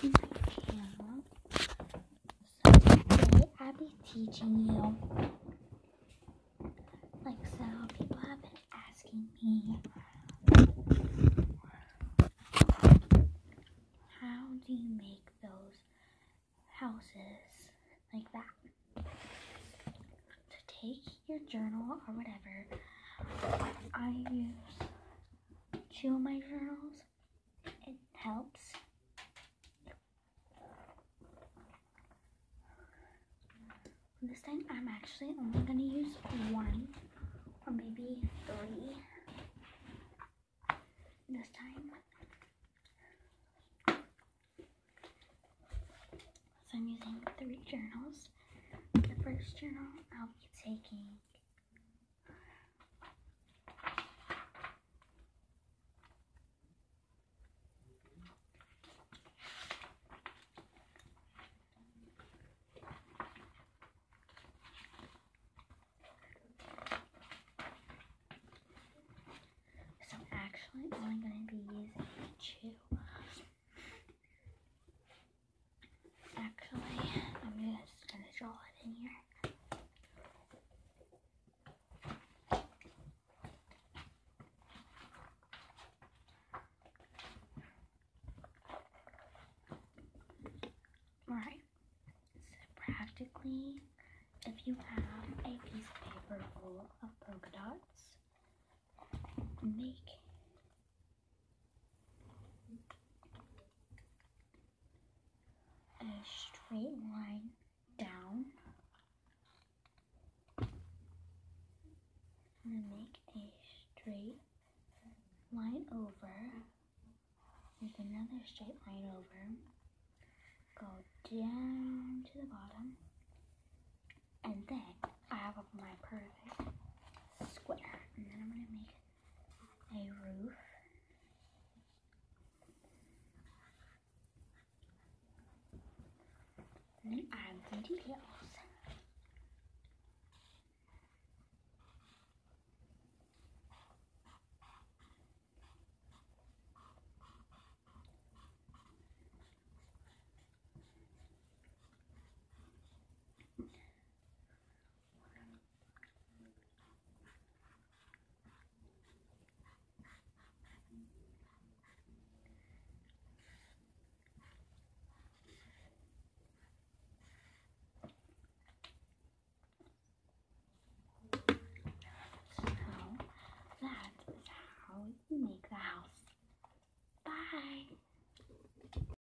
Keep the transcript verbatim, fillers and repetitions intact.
to my channel. So today I'll be teaching you, like so, people have been asking me, how do you make those houses like that? To take your journal or whatever, I use two of my journals. It helps. This time I'm actually only going to use one or maybe three this time. So I'm using three journals. The first journal I'll be taking So actually only going to be using two. Actually, I'm just going to draw it in here. Alright, so practically, if you have a piece of paper full of polka dots, make a straight line down, and then make a straight line over, make another straight line over, go down to the bottom, and then I have my perfect square, and then I'm going to make a roof. And then add the details.